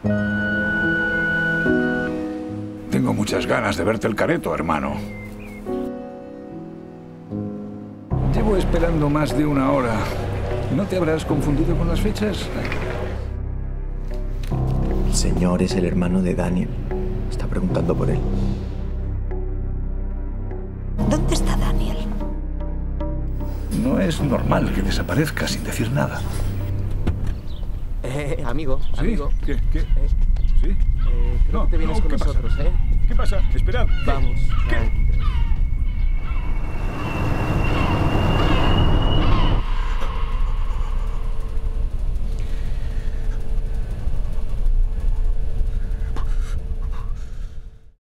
Tengo muchas ganas de verte el careto, hermano. Llevo esperando más de una hora. ¿No te habrás confundido con las fechas? El señor es el hermano de Daniel. Está preguntando por él. ¿Dónde está Daniel? No es normal que desaparezca sin decir nada. Amigo, ¿Sí? amigo. ¿Qué? ¿Sí? Creo que te vienes con ¿qué pasa? nosotros, ¿eh? ¿Qué pasa? Esperad. Vamos. ¿Qué?